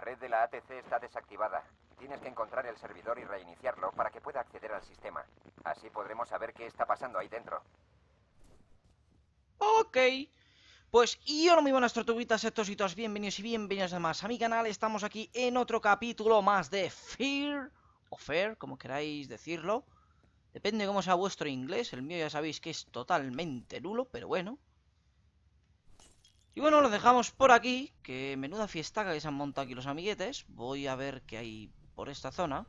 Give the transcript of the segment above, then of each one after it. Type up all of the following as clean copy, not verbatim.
red de la ATC está desactivada. Tienes que encontrar el servidor y reiniciarlo para que pueda acceder al sistema. Así podremos saber qué está pasando ahí dentro. Ok. Pues y hola muy buenas tortuguitas, estos y todos, bienvenidos y bienvenidos además a mi canal. Estamos aquí en otro capítulo más de Fear, o Fair, como queráis decirlo. Depende de cómo sea vuestro inglés, el mío ya sabéis que es totalmente nulo, pero bueno. Y bueno, lo dejamos por aquí, que menuda fiestaca que se han montado aquí los amiguetes. Voy a ver qué hay por esta zona.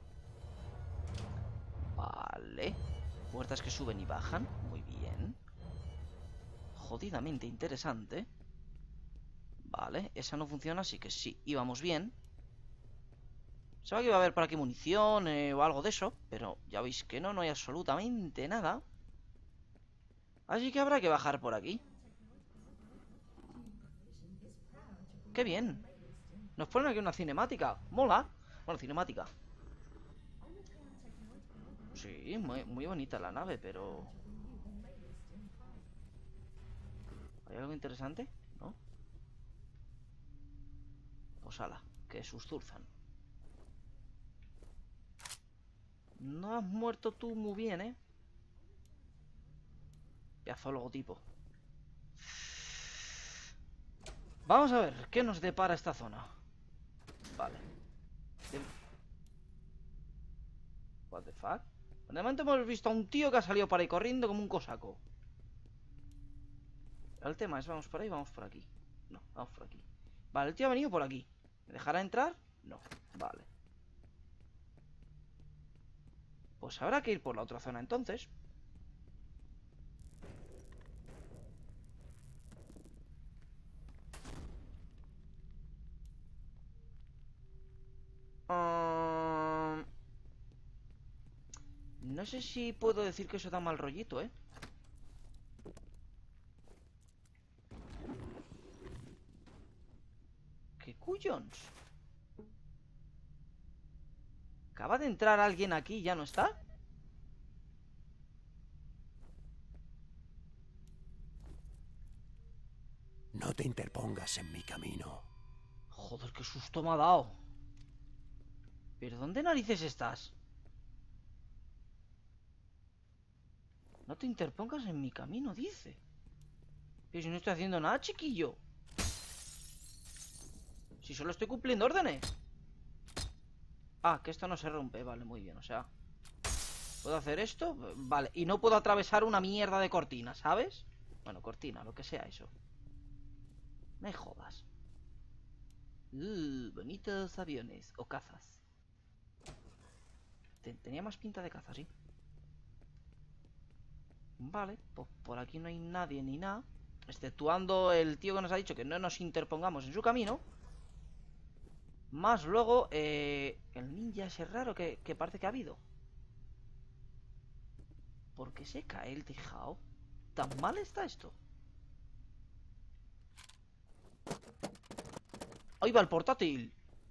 Vale. Puertas que suben y bajan, muy bien. Jodidamente interesante. Vale, esa no funciona, así que sí, íbamos bien. Pensaba que iba a haber por aquí munición o algo de eso, pero ya veis que no hay absolutamente nada. Así que habrá que bajar por aquí. ¡Qué bien! Nos ponen aquí una cinemática. ¡Mola! Bueno, cinemática. Sí, muy bonita la nave, pero... ¿hay algo interesante? ¿No? Pues ala, que susturzan. No has muerto tú muy bien, ¿eh? Pedazo de logotipo. Vamos a ver, ¿qué nos depara esta zona? Vale. What the fuck? De momento hemos visto a un tío que ha salido por ahí corriendo como un cosaco. El tema es, ¿vamos por ahí o vamos por aquí? No, vamos por aquí. Vale, el tío ha venido por aquí. ¿Me dejará entrar? No, vale. Pues habrá que ir por la otra zona entonces. No sé si puedo decir que eso da mal rollito, ¿eh? ¿Qué cuyons? Acaba de entrar alguien aquí y ya no está. No te interpongas en mi camino. Joder, qué susto me ha dado. ¿Pero dónde narices estás? No te interpongas en mi camino, dice. Pero si no estoy haciendo nada, chiquillo. Si solo estoy cumpliendo órdenes. Ah, que esto no se rompe, vale, muy bien, o sea... ¿puedo hacer esto? Vale, y no puedo atravesar una mierda de cortina, ¿sabes? Bueno, cortina, lo que sea eso. Me jodas. Bonitos aviones, o cazas. Tenía más pinta de caza, sí. Vale, pues por aquí no hay nadie ni nada. Exceptuando el tío que nos ha dicho que no nos interpongamos en su camino. Más luego, el ninja ese raro que parece que ha habido. ¿Por qué se cae el tejado? ¿Tan mal está esto? ¡Ahí va el portátil!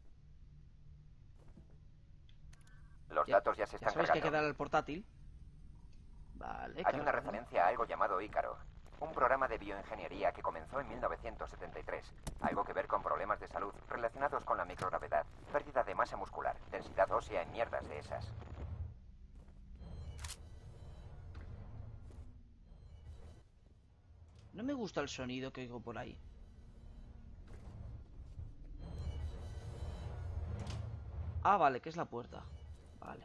Los datos ya se Ya están sabéis que hay que cargando. darle al portátil. Vale, Hay una cargando. referencia a algo llamado Ícaro, un programa de bioingeniería que comenzó en 1973. Algo que ver con problemas de salud relacionados con la microgravedad, pérdida de masa muscular, densidad ósea y mierdas de esas. No me gusta el sonido que oigo por ahí. Ah, vale, que es la puerta. Vale.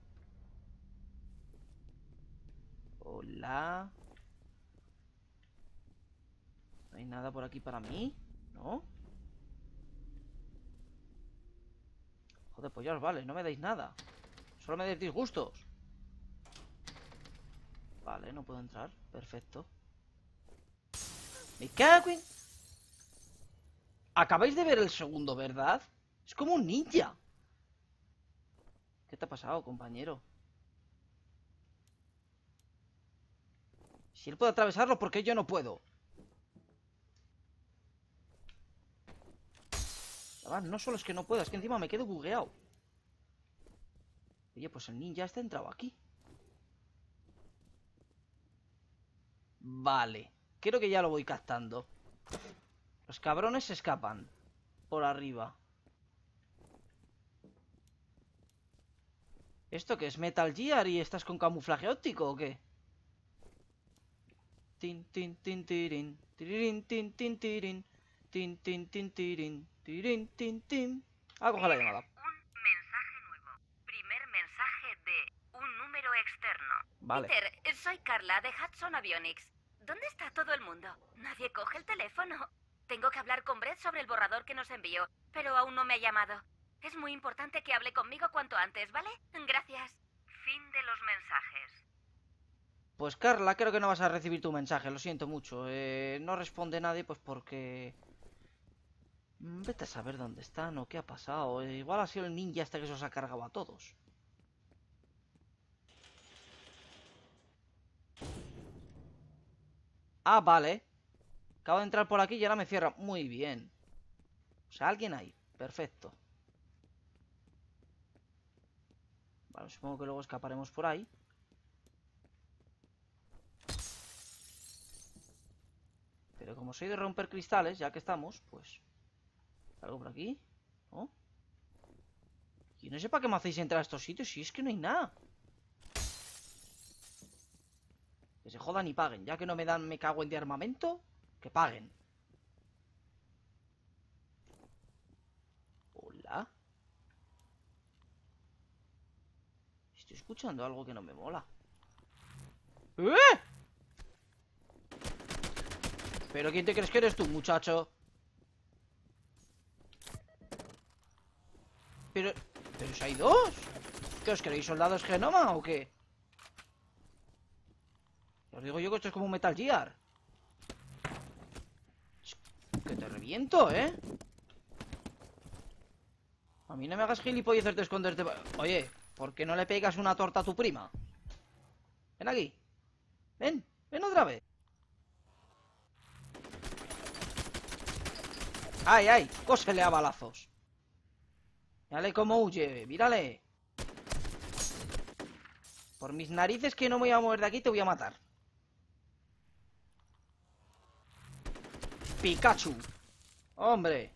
Hola. ¿No hay nada por aquí para mí? ¿No? Joder, pues ya os vale, no me dais nada. Solo me dais disgustos. Vale, no puedo entrar. Perfecto. Me cago en... Acabáis de ver el segundo, ¿verdad? Es como un ninja. ¿Qué te ha pasado, compañero? Si él puede atravesarlo, ¿por qué yo no puedo? Chaval, no solo es que no puedo, es que encima me quedo bugueado. Oye, pues el ninja está entrado aquí. Vale. Creo que ya lo voy captando. Los cabrones se escapan. Por arriba. ¿Esto qué es? ¿Metal Gear y estás con camuflaje óptico o qué? Tin, tin, tin, tirin. Tiririn, tin, tin, tirin. Tin, tin, tin, tirin. Tirin, tin, tin. Ah, coge la llamada. Un mensaje nuevo. Primer mensaje de un número externo. Vale. Peter, soy Carla de Hudson Avionics. ¿Dónde está todo el mundo? Nadie coge el teléfono. Tengo que hablar con Brett sobre el borrador que nos envió, pero aún no me ha llamado. Es muy importante que hable conmigo cuanto antes, ¿vale? Gracias. Fin de los mensajes. Pues Carla, creo que no vas a recibir tu mensaje, lo siento mucho. No responde nadie, pues porque... Vete a saber dónde están o qué ha pasado. Igual ha sido el ninja este que se os ha cargado a todos. Ah, vale. Acabo de entrar por aquí y ahora me cierra. Muy bien. O sea, alguien ahí. Perfecto. Vale, supongo que luego escaparemos por ahí. Pero como soy de romper cristales, ya que estamos, pues... ¿Algo por aquí? ¿No? Y no sé para qué me hacéis entrar a estos sitios si es que no hay nada. Que se jodan y paguen. Ya que no me dan, me cago en de armamento, que paguen. Hola. Estoy escuchando algo que no me mola. ¡Eh! ¿Pero quién te crees que eres tú, muchacho? Pero... ¿Pero si hay dos? ¿Qué os queréis, soldados genoma o qué? Os digo yo que esto es como un Metal Gear. Que te reviento, ¿eh? A mí no me hagas gilipolleces de esconderte. Oye, ¿por qué no le pegas una torta a tu prima? Ven aquí. Ven, ven otra vez. ¡Ay, ay! Cósele a balazos. Mírale cómo huye, mírale. Por mis narices que no me voy a mover de aquí, te voy a matar. Pikachu. Hombre.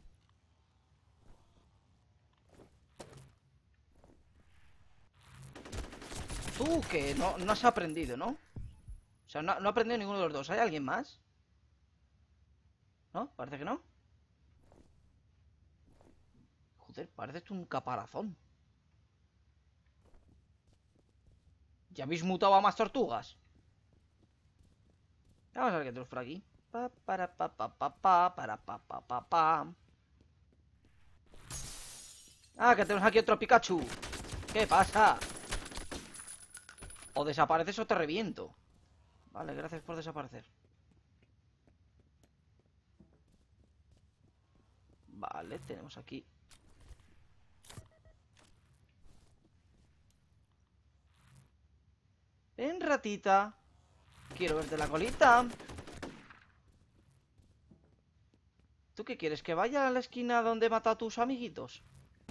Tú que no has aprendido, ¿no? O sea, no ha aprendido ninguno de los dos. ¿Hay alguien más? ¿No? Parece que no. Joder, pareces un caparazón. ¿Ya habéis mutado a más tortugas? Vamos a ver qué tenemos por aquí. Ah, que tenemos aquí otro Pikachu. ¿Qué pasa? O desapareces o te reviento. Vale, gracias por desaparecer. Vale, tenemos aquí. Ven, ratita. Quiero verte la colita. ¿Tú qué quieres? ¿Que vaya a la esquina donde mata a tus amiguitos?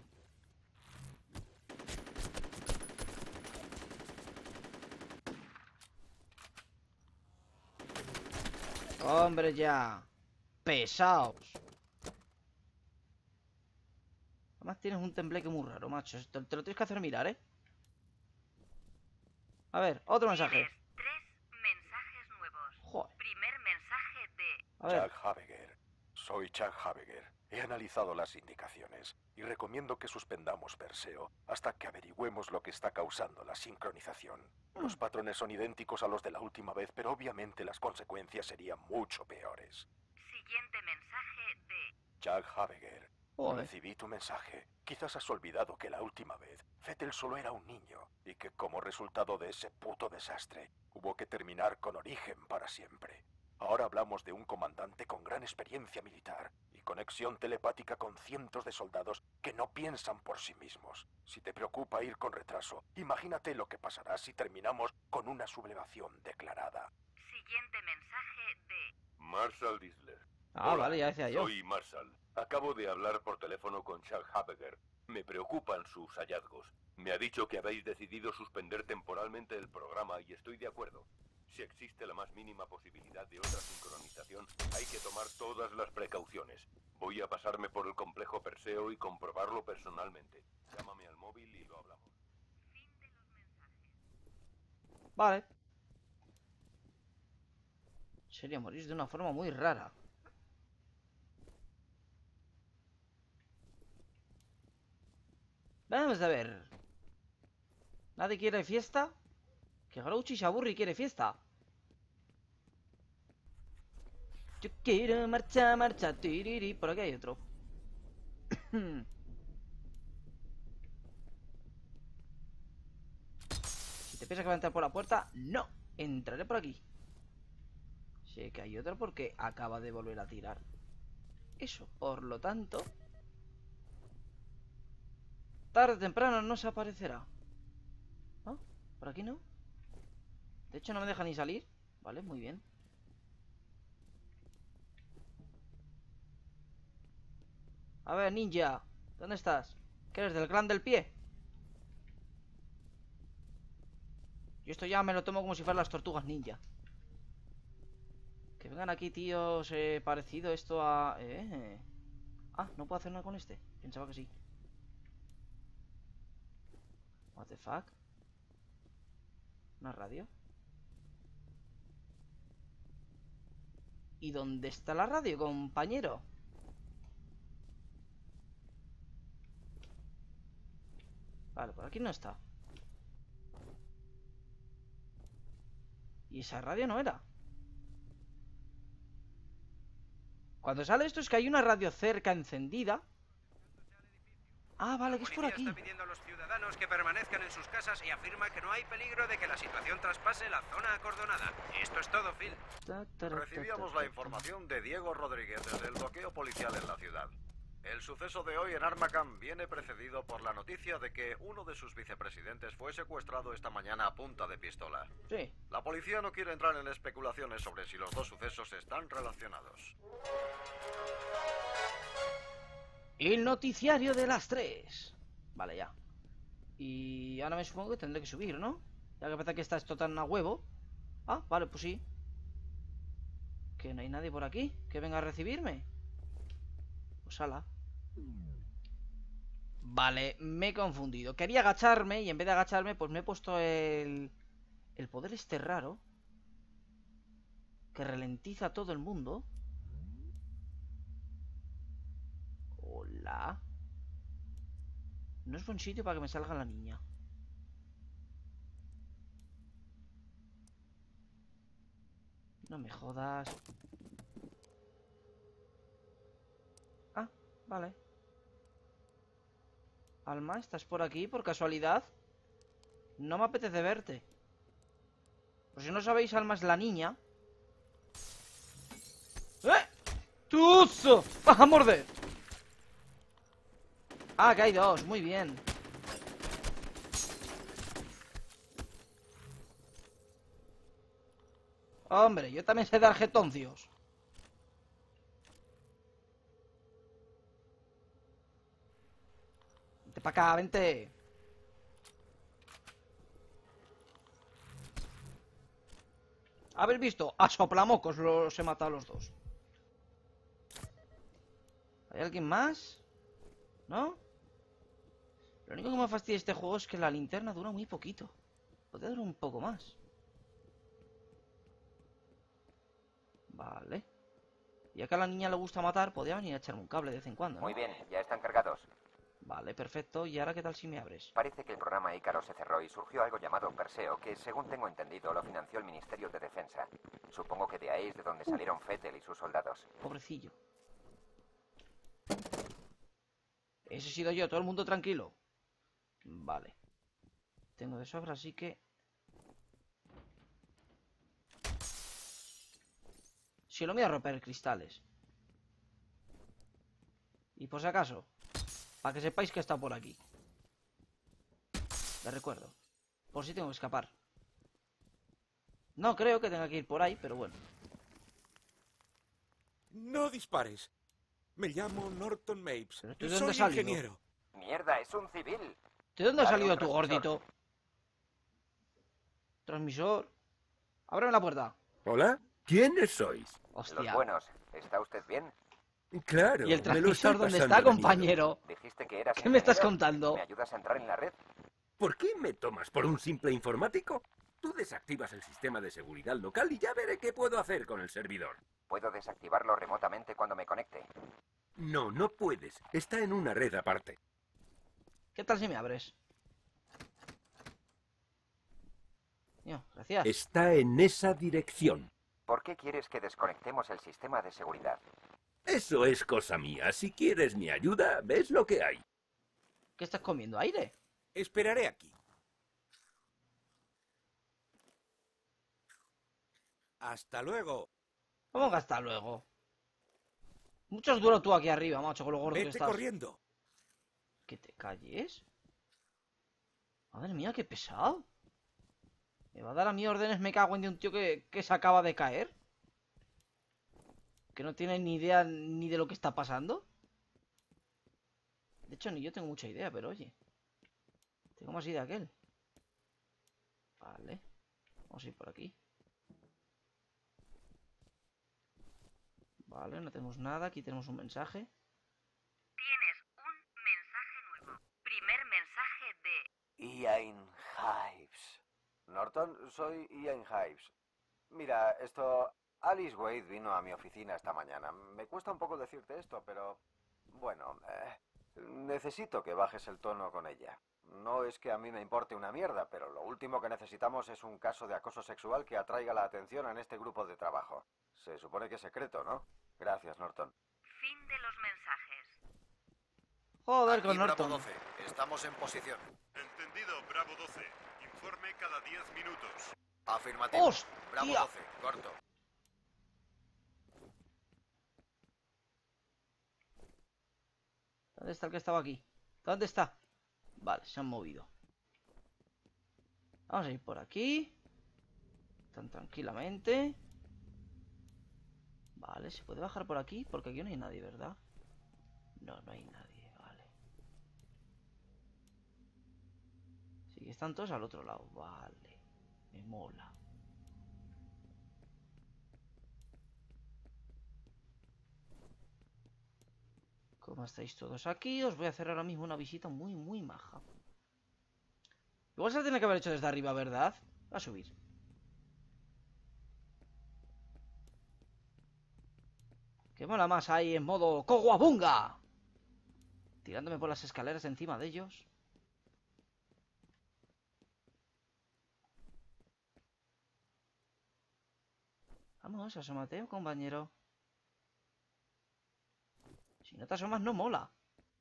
Hombre, ya. Pesaos. Además tienes un tembleque muy raro, macho. Te lo tienes que hacer mirar, ¿eh? A ver, otro mensaje. Tienes 3 mensajes nuevos. Joder. Primer mensaje de... A ver. Chuck Habeger. Soy Chuck Habeger. He analizado las indicaciones y recomiendo que suspendamos Perseo hasta que averigüemos lo que está causando la sincronización. Los patrones son idénticos a los de la última vez, pero obviamente las consecuencias serían mucho peores. Siguiente mensaje de... Chuck Habeger. Joder. Recibí tu mensaje. Quizás has olvidado que la última vez Vettel solo era un niño y que como resultado de ese puto desastre hubo que terminar con Origen para siempre. Ahora hablamos de un comandante con gran experiencia militar y conexión telepática con cientos de soldados que no piensan por sí mismos. Si te preocupa ir con retraso, imagínate lo que pasará si terminamos con una sublevación declarada. Siguiente mensaje de... Marshall Disler. Ah, Hola, vale, ya decía yo. Soy Marshall. Acabo de hablar por teléfono con Chuck Habeger. Me preocupan sus hallazgos. Me ha dicho que habéis decidido suspender temporalmente el programa y estoy de acuerdo. Si existe la más mínima posibilidad de otra sincronización, hay que tomar todas las precauciones. Voy a pasarme por el complejo Perseo y comprobarlo personalmente. Llámame al móvil y lo hablamos. Fin de Vale. Sería morir de una forma muy rara. Vamos a ver. ¿Nadie quiere fiesta? Que Grouchy se aburre y quiere fiesta. Yo quiero marcha, marcha, tiriri. Por aquí hay otro. Si te piensas que va a entrar por la puerta, no. Entraré por aquí. Sé que hay otro porque acaba de volver a tirar. Eso, por lo tanto, tarde o temprano no se aparecerá. ¿Ah? ¿Por aquí no? De hecho no me deja ni salir. Vale, muy bien. A ver, ninja, ¿dónde estás? ¿Qué eres del clan del pie? Yo esto ya me lo tomo como si fueran las tortugas ninja. Que vengan aquí, tíos, parecido esto a... Ah, no puedo hacer nada con este. Pensaba que sí. What the fuck. ¿Una radio? ¿Y dónde está la radio, compañero? Vale, por aquí no está. Y esa radio no era. Cuando sale esto es que hay una radio cerca encendida. Ah, vale, que es por aquí. La policía está pidiendo a los ciudadanos que permanezcan en sus casas y afirma que no hay peligro de que la situación traspase la zona acordonada. Esto es todo, Phil. Recibíamos la información de Diego Rodríguez desde el bloqueo policial en la ciudad. El suceso de hoy en Armacam viene precedido por la noticia de que uno de sus vicepresidentes fue secuestrado esta mañana a punta de pistola. Sí. La policía no quiere entrar en especulaciones sobre si los dos sucesos están relacionados. El noticiario de las 3. Vale, ya. Y ahora me supongo que tendré que subir, ¿no? Ya que parece que está esto tan a huevo. Ah, vale, pues sí. Que no hay nadie por aquí que venga a recibirme. Pues ala. Vale, me he confundido. Quería agacharme y en vez de agacharme, pues me he puesto el poder este raro que ralentiza a todo el mundo. Hola. No es buen sitio para que me salga la niña. No me jodas. Ah, vale. Alma, ¿estás por aquí por casualidad? No me apetece verte. Por si no sabéis, Alma es la niña. ¡Tuzo! ¡Vas a morder! Ah, que hay dos, muy bien. Hombre, yo también sé dar jetoncios. Vente para acá, vente. ¿Habéis visto? A soplamocos los he matado a los dos. ¿Hay alguien más? ¿No? Lo único que me fastidia este juego es que la linterna dura muy poquito. Podría durar un poco más. Vale. Ya que a la niña le gusta matar, podría venir a echarme un cable de vez en cuando, ¿no? Muy bien, ya están cargados. Vale, perfecto. ¿Y ahora qué tal si me abres? Parece que el programa Ícaro se cerró y surgió algo llamado Perseo, que según tengo entendido lo financió el Ministerio de Defensa. Supongo que de ahí es de donde salieron Fettel y sus soldados. Pobrecillo. Ese he sido yo, todo el mundo tranquilo. Vale. Tengo de sobra, así que... Si lo voy a romper cristales. Y por si acaso, para que sepáis que está por aquí. Les recuerdo. Por si tengo que escapar. No creo que tenga que ir por ahí, pero bueno. No dispares. Me llamo Norton Mapes. ¿Pero tú de Soy dónde has salido? ingeniero. ¡Mierda, es un civil! ¿De dónde ha Dale salido un tu transmisor. gordito? Transmisor. Ábreme la puerta. ¿Hola? ¿Quiénes sois? Los Hostia. buenos. ¿Está usted bien? Claro. ¿Y el me lo estoy transmisor dónde pasando está, de miedo. compañero? Dijiste que eras ¿Qué me estás ingeniero. contando? ¿Me ayudas a entrar en la red? ¿Por qué me tomas por un simple informático? Tú desactivas el sistema de seguridad local y ya veré qué puedo hacer con el servidor. Puedo desactivarlo remotamente cuando me conecte. No, no puedes. Está en una red aparte. ¿Qué tal si me abres? Mío, gracias. Está en esa dirección. ¿Por qué quieres que desconectemos el sistema de seguridad? Eso es cosa mía. Si quieres mi ayuda, ves lo que hay. ¿Qué estás comiendo? ¿Aire? Esperaré aquí. Hasta luego. ¿Cómo que hasta luego? Mucho es duro tú aquí arriba, macho, con lo gordo que Vete estás. corriendo. ¿Que te calles? Madre mía, qué pesado. ¿Me va a dar a mí órdenes, me cago en de un tío que se acaba de caer? ¿Que no tiene ni idea ni de lo que está pasando? De hecho, ni yo tengo mucha idea, pero oye. Tengo más idea que él. Vale. Vamos a ir por aquí. Vale, no tenemos nada. Aquí tenemos un mensaje. Tienes un mensaje nuevo. Primer mensaje de... Ian Hives. Norton, soy Ian Hives. Mira, Alice Wade vino a mi oficina esta mañana. Me cuesta un poco decirte esto, pero... Bueno, necesito que bajes el tono con ella. No es que a mí me importe una mierda, pero lo último que necesitamos es un caso de acoso sexual que atraiga la atención en este grupo de trabajo. Se supone que es secreto, ¿no? Gracias, Norton. Fin de los mensajes. Joder, Aquí con Bravo Norton. 12. Estamos en posición. Entendido, Bravo 12. Informe cada 10 minutos. Afirmativo. ¡Hostia! Bravo 12. Corto. ¿Dónde está el que estaba aquí? ¿Dónde está? Vale, se han movido. Vamos a ir por aquí. Tan tranquilamente. Vale, ¿se puede bajar por aquí? Porque aquí no hay nadie, ¿verdad? No, no hay nadie, vale. Sí, que están todos al otro lado, vale. Me mola. Como estáis todos aquí, os voy a hacer ahora mismo una visita muy, muy maja. Igual se la tiene que haber hecho desde arriba, ¿verdad? Va a subir. Que mola más ahí en modo ¡Coguabunga! Tirándome por las escaleras encima de ellos. Vamos, asómate, compañero. Si no te asomas, no mola.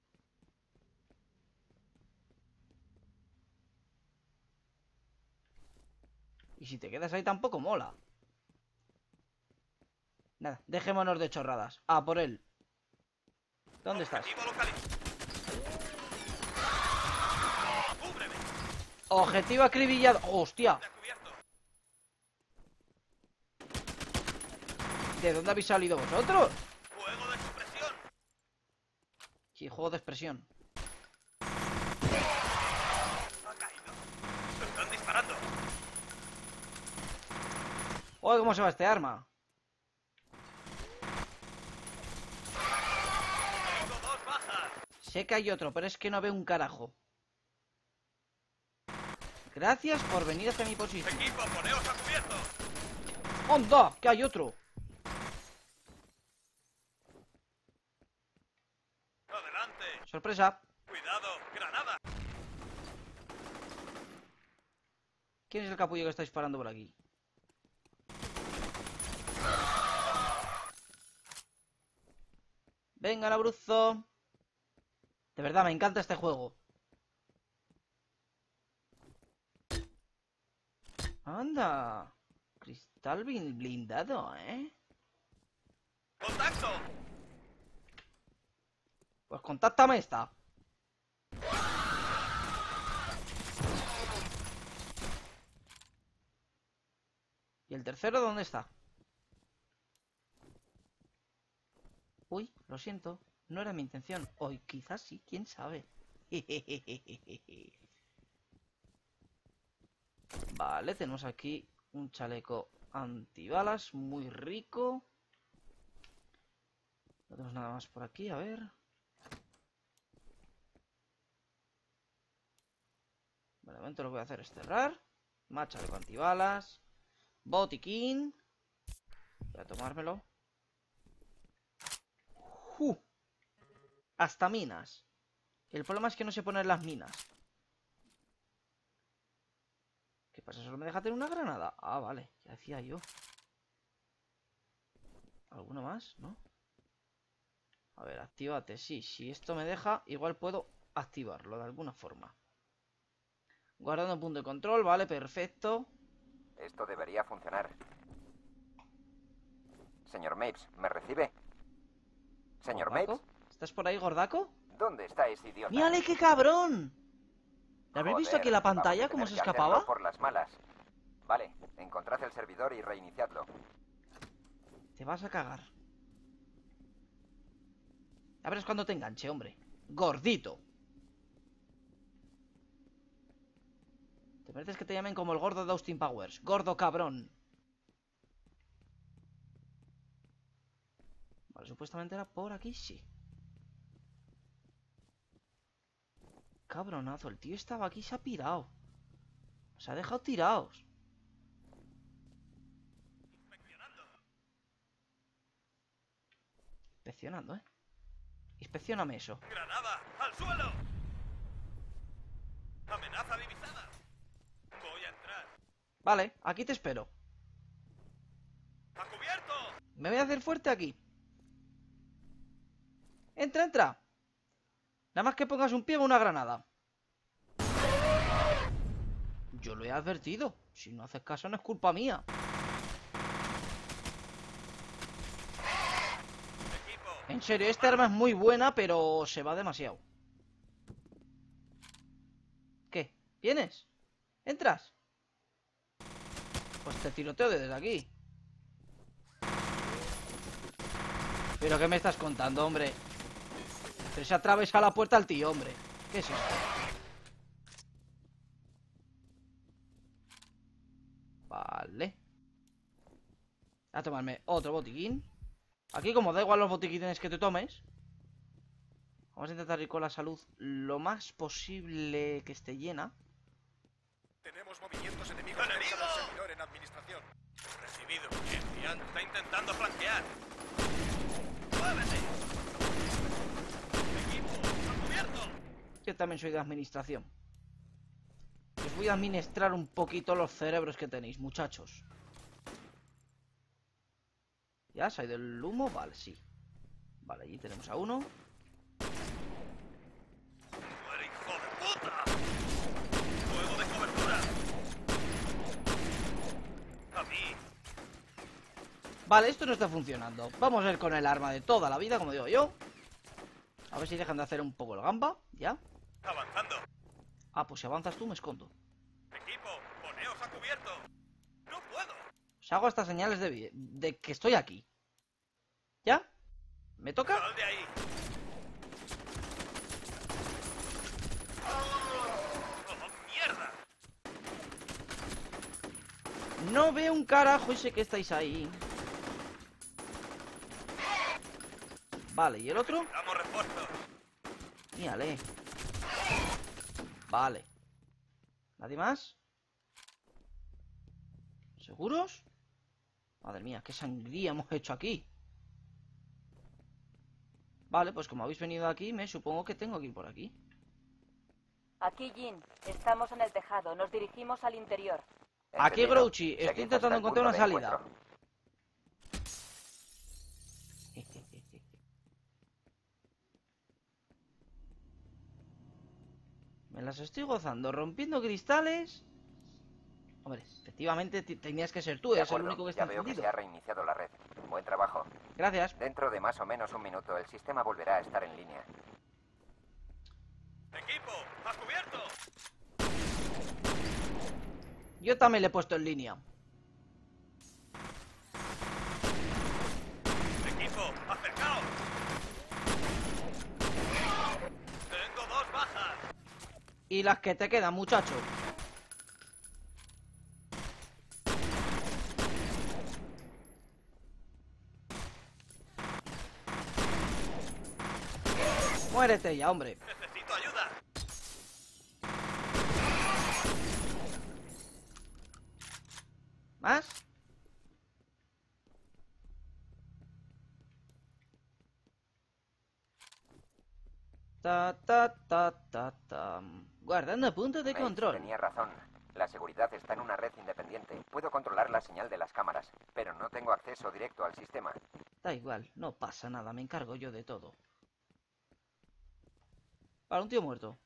Y si te quedas ahí tampoco mola. Nada, dejémonos de chorradas. Ah, por él. ¿Dónde estás? Objetivo acribillado. ¡Hostia! ¿De dónde habéis salido vosotros? ¡Juego de supresión! Sí, juego de expresión. Ha caído. ¡Se están disparando! Oye, ¿cómo se va este arma? ¡Tengo dos bajas! Sé que hay otro, pero es que no veo un carajo. Gracias por venir hacia mi posición. ¡Equipo, poneos a cubierto! ¡Onda! ¡Que hay otro! ¡Adelante! ¡Sorpresa! ¡Cuidado! ¡Granada! ¿Quién es el capullo que está disparando por aquí? Venga, Labruzo. De verdad, me encanta este juego. Anda. Cristal blindado, ¿eh? ¡Contacto! Pues contáctame esta. ¿Y el tercero dónde está? Uy, lo siento. No era mi intención. Hoy quizás sí, quién sabe. Vale, tenemos aquí un chaleco antibalas muy rico. No tenemos nada más por aquí, a ver. Vale, de momento lo que voy a hacer es cerrar. Más chaleco antibalas. Botiquín. Voy a tomármelo. Hasta minas. El problema es que no sé poner las minas. ¿Qué pasa? ¿Solo me deja tener una granada? Ah, vale. Ya decía yo. ¿Alguno más? ¿No? A ver, actívate. Sí, si esto me deja, igual puedo activarlo de alguna forma. Guardando punto de control, vale, perfecto. Esto debería funcionar. Señor Mapes, ¿me recibe? Señor ¿Gordaco? Mapes, ¿Estás por ahí, gordaco? ¿dónde está ese idiota? ¡Mírale qué cabrón! ¿Le habréis visto Joder, aquí en la vamos a pantalla cómo tener se que escapaba? hacerlo por las malas. Vale, encontrad el servidor y reiniciadlo. Te vas a cagar. A ver, es cuando te enganche, hombre. Gordito. Te mereces que te llamen como el gordo de Austin Powers. Gordo cabrón. Vale, supuestamente era por aquí, sí. Cabronazo, el tío estaba aquí y se ha pirado. Se ha dejado tirados. Inspeccionando, ¿eh? Inspeccioname eso. ¡Granada! ¡Al suelo! ¡Amenaza divisada! Voy a entrar. Vale, aquí te espero. ¡A cubierto! Me voy a hacer fuerte aquí. Entra, entra. Nada más que pongas un pie o una granada. Yo lo he advertido. Si no haces caso no es culpa mía. En serio, esta arma es muy buena, pero se va demasiado. ¿Qué? ¿Vienes? ¿Entras? Pues te tiroteo desde aquí. ¿Pero qué me estás contando, hombre? Pero se atravesa la puerta al tío, hombre. ¿Qué es esto? Vale. A tomarme otro botiquín. Aquí, como da igual los botiquines que te tomes, vamos a intentar ir con la salud lo más posible que esté llena. Tenemos movimientos enemigos cerca del servidor en administración. Recibido. Ian está intentando flanquear. ¡Muévete! Equipo, ¡a cubierto! Yo también soy de administración. Os voy a administrar un poquito los cerebros que tenéis, muchachos. ¿Ya se ha ido el humo? Vale, sí. Vale, allí tenemos a uno. ¡Muere, hijo de puta! ¡Fuego de cobertura! ¡A mí! Vale, esto no está funcionando. Vamos a ir con el arma de toda la vida, como digo yo. A ver si dejan de hacer un poco el gamba. ¿Ya? ¡Avanzando! Ah, pues si avanzas tú me escondo. Equipo, poneos a cubierto. ¡No puedo! Os hago estas señales de que estoy aquí. ¿Ya? ¿Me toca? ¡Sal de ahí! ¡Oh, mierda! No veo un carajo y sé que estáis ahí. Vale, ¿y el otro? ¡Damos refuerzos! Mírale. Vale. ¿Nadie más? ¿Seguros? Madre mía, qué sangría hemos hecho aquí. Vale, pues como habéis venido aquí, me supongo que tengo que ir por aquí. Aquí, Jin. Estamos en el tejado. Nos dirigimos al interior. Aquí, Entendido. Grouchy. Seguid Estoy hasta intentando el encontrar una punto de salida. encuentro. Me las estoy gozando, rompiendo cristales. Hombre, efectivamente tenías que ser tú, De eres el acuerdo, único que ya está veo que encendido. se ha reiniciado la red. Buen trabajo. Gracias. Dentro de más o menos un minuto, el sistema volverá a estar en línea. ¡Equipo, a cubierto! Yo también le he puesto en línea. Equipo, acercaos. Tengo 2 bajas. Y las que te quedan, muchacho. Muérete ya, hombre. Necesito ayuda. ¿Más? Guardando puntos de Mace control. tenía razón. La seguridad está en una red independiente. Puedo controlar la señal de las cámaras, pero no tengo acceso directo al sistema. Da igual, no pasa nada, me encargo yo de todo. Vale, un tío muerto.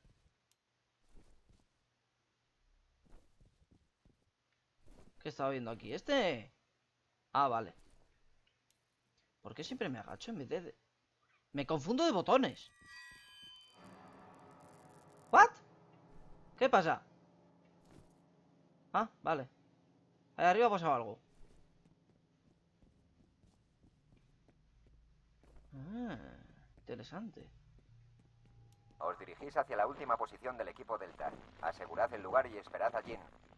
¿Qué estaba viendo aquí? ¿Este? Ah, vale. ¿Por qué siempre me agacho en vez de...? Me confundo de botones. ¿What? ¿Qué pasa? Ah, vale. Ahí arriba ha pasado algo. Ah, interesante. Os dirigís hacia la última posición del equipo Delta. Asegurad el lugar y esperad a Jean.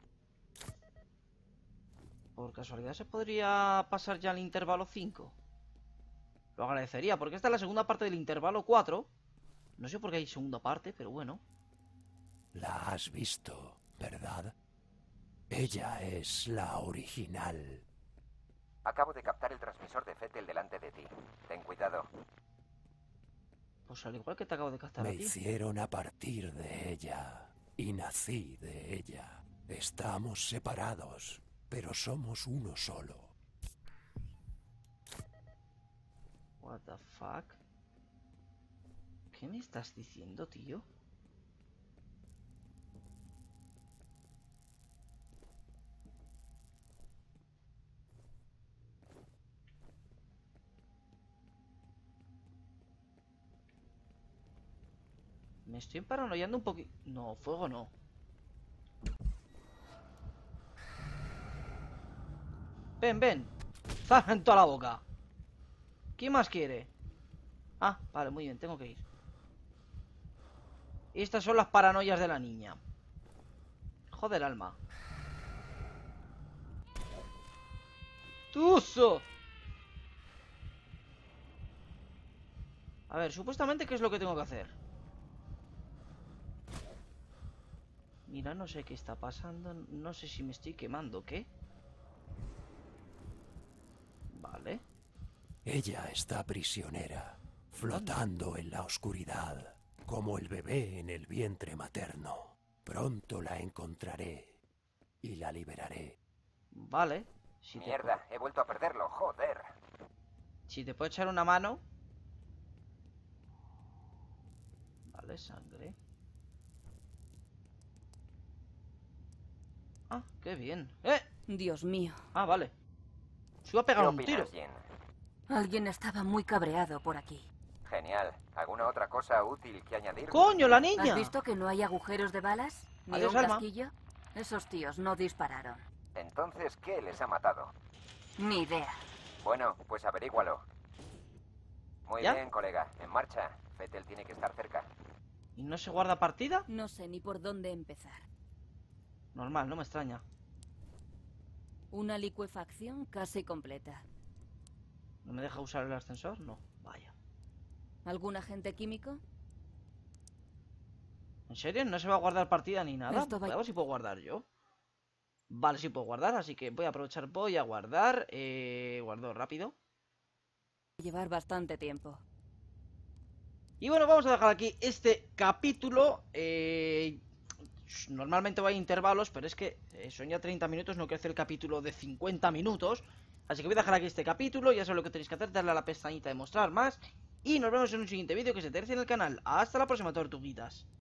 Por casualidad se podría pasar ya al intervalo 5. Lo agradecería, porque esta es la segunda parte del intervalo 4. No sé por qué hay segunda parte, pero bueno. La has visto, ¿verdad? Ella es la original. Acabo de captar el transmisor de Fettel delante de ti. Ten cuidado. Pues al igual que te acabo de captar a Me ti. hicieron a partir de ella y nací de ella. Estamos separados, pero somos uno solo. What the fuck? ¿Qué me estás diciendo, tío? Me estoy paranoiando un poquito. No, fuego no. Ven, ven. ¡Zara en toda la boca! ¿Quién más quiere? Ah, vale, muy bien, tengo que ir. Estas son las paranoias de la niña. Joder, alma. ¡Tuso! A ver, supuestamente, ¿qué es lo que tengo que hacer? Mira, no sé qué está pasando. No sé si me estoy quemando, ¿qué? Vale. Ella está prisionera, flotando en la oscuridad, como el bebé en el vientre materno. Pronto la encontraré y la liberaré. Vale. Si Mierda, he vuelto a perderlo, joder. Si te puedo echar una mano. Vale, sangre. Ah, qué bien. ¡Eh! Dios mío. Ah, vale. Se iba a pegar ¿Qué un tiro. opinas, Jean? Alguien estaba muy cabreado por aquí. Genial. ¿Alguna otra cosa útil que añadir? ¡Coño, la niña! ¿Has visto que no hay agujeros de balas? ¿Ni Adiós, un Alma. casquillo? Esos tíos no dispararon. Entonces, ¿qué les ha matado? Ni idea. Bueno, pues averígualo. Muy ¿Ya? bien, colega. En marcha. Fettel tiene que estar cerca. ¿Y no se guarda partida? No sé ni por dónde empezar. Normal, no me extraña. Una licuefacción casi completa. ¿No me deja usar el ascensor? No, vaya. ¿Algún agente químico? ¿En serio? ¿No se va a guardar partida ni nada? Esto va- Voy a ver si puedo guardar yo. Vale, sí puedo guardar, así que voy a aprovechar, voy a guardar. Guardo rápido. Llevar bastante tiempo. Y bueno, vamos a dejar aquí este capítulo. Normalmente va a intervalos, pero es que son ya 30 minutos, no quiero hacer el capítulo de 50 minutos. Así que voy a dejar aquí este capítulo, ya sabéis lo que tenéis que hacer, darle a la pestañita de mostrar más. Y nos vemos en un siguiente vídeo que se tercie en el canal. Hasta la próxima, tortuguitas.